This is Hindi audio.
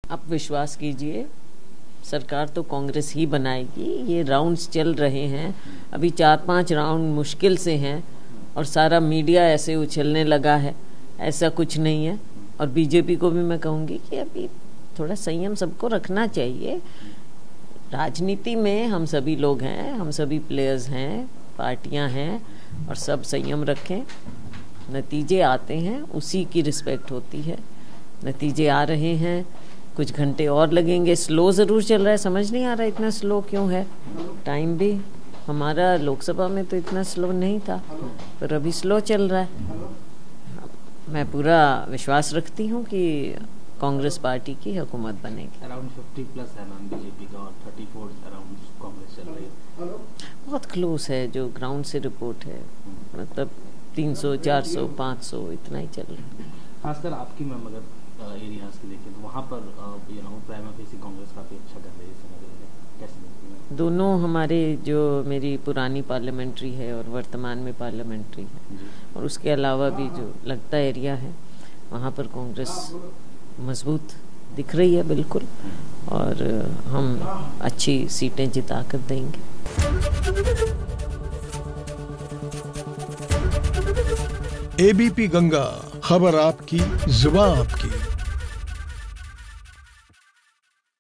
आप विश्वास कीजिए, सरकार तो कांग्रेस ही बनाएगी। ये राउंड्स चल रहे हैं, अभी 4-5 राउंड मुश्किल से हैं और सारा मीडिया ऐसे उछलने लगा है। ऐसा कुछ नहीं है। और बीजेपी को भी मैं कहूँगी कि अभी थोड़ा संयम सबको रखना चाहिए। राजनीति में हम सभी लोग हैं, हम सभी प्लेयर्स हैं, पार्टियां हैं, और सब संयम रखें। नतीजे आते हैं, उसी की रिस्पेक्ट होती है। नतीजे आ रहे हैं, कुछ घंटे और लगेंगे। स्लो ज़रूर चल रहा है, समझ नहीं आ रहा इतना स्लो क्यों है। टाइम भी हमारा लोकसभा में तो इतना स्लो नहीं था, पर अभी स्लो चल रहा है। मैं पूरा विश्वास रखती हूँ कि कांग्रेस पार्टी की हुकूमत बनेगी। अराउंड 50+ है मैम बीजेपी का और 34 अराउंड कांग्रेस चल रही है। बहुत क्लोज है जो ग्राउंड से रिपोर्ट है, मतलब 300, 400, 500 इतना ही चल रहा है। खासकर आपकी मैम अगर एरियाज की देखें तो वहाँ पर प्राइमा फेसी कांग्रेस काफ़ी अच्छा कर रही है, कैसे देखती हैं? दोनों हमारे जो मेरी पुरानी पार्लियामेंट्री है और वर्तमान में पार्लियामेंट्री है, और उसके अलावा भी जो लगता एरिया है, वहाँ पर कांग्रेस मजबूत दिख रही है बिल्कुल, और हम अच्छी सीटें जिता कर देंगे। एबीपी गंगा, खबर आपकी, जुबान आपकी।